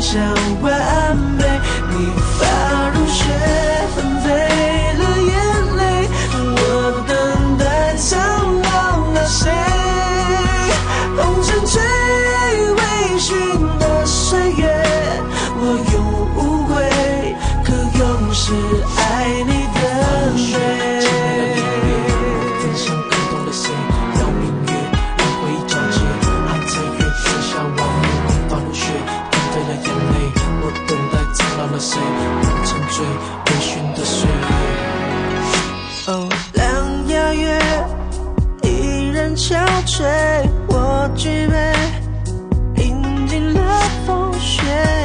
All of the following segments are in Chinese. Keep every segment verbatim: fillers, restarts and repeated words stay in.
向完美，你发如雪，纷飞了眼泪，我等待苍老了谁？红尘醉微醺的岁月，我永无悔，可永是爱你的美。分享感动了谁？邀明月，让回忆交接，爱在月光下完美，你发如雪，纷飞了眼泪，我等待苍老了谁？红尘醉微醺的岁月。哦，凉雅月，依然憔悴，我举杯，饮尽了风雪。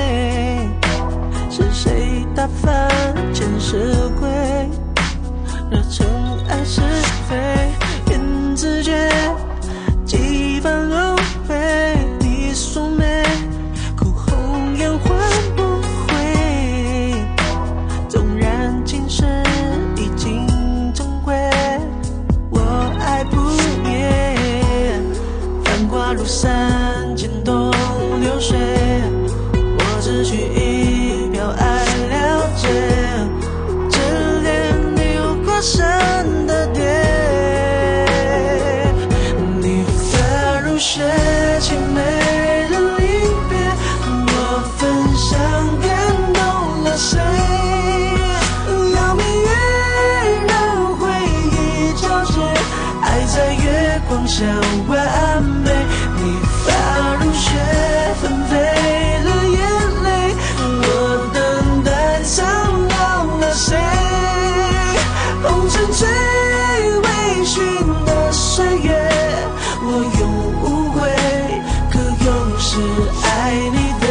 是谁打翻前世轨，惹尘埃是非？缘字诀，几番轮回，你素眉，哭红颜换不回。纵然今世已经终归，我爱不灭。繁华如山，牵动流水，我只取一瓢爱了解，只恋流过山的蝶。你发如雪，凄美的离别，我分享感动了谁？邀明月，让回忆交接，爱在月光下完美，你发如雪，纷飞了眼泪，我等待苍老了谁？红尘醉微醺的岁月，我永无悔，可永是爱你的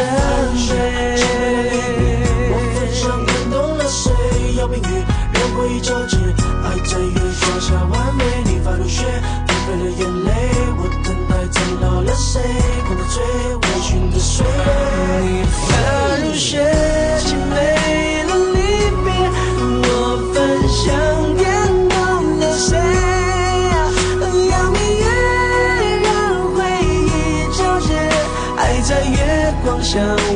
美。我分享感动了谁？邀明月，让回忆交织，爱在月光下完美，你发如雪，纷飞了眼泪，我等待苍老了谁？红尘醉微醺的岁月，你发如雪，凄美了离别，我分享感动了谁？邀明月，让回忆交接，爱在月光下